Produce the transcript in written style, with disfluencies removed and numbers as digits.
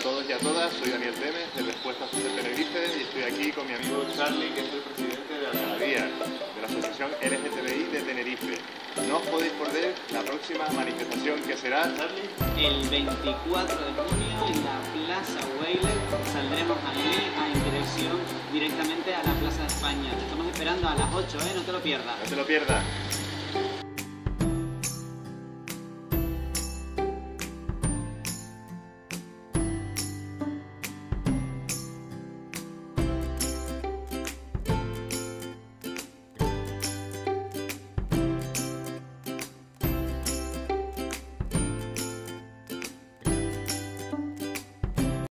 todos y a todas, soy Daniel Temes, de Respuesta Social Tenerife, y estoy aquí con mi amigo Charlie, que es el presidente de Algarabía, de la Asociación LGTBI de Tenerife. No os podéis perder la próxima manifestación, que será, Charlie, el 24 de junio en la Plaza Weyler. Saldremos allí en dirección directamente a la Plaza de España. Te estamos esperando a las 8, no te lo pierdas. no te lo pierdas.